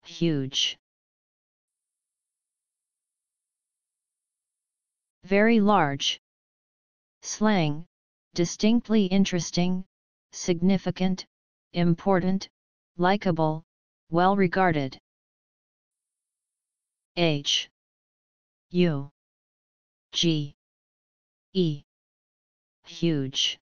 huge. Very large. Slang, distinctly interesting, significant, important, likable, well regarded. H U G E huge.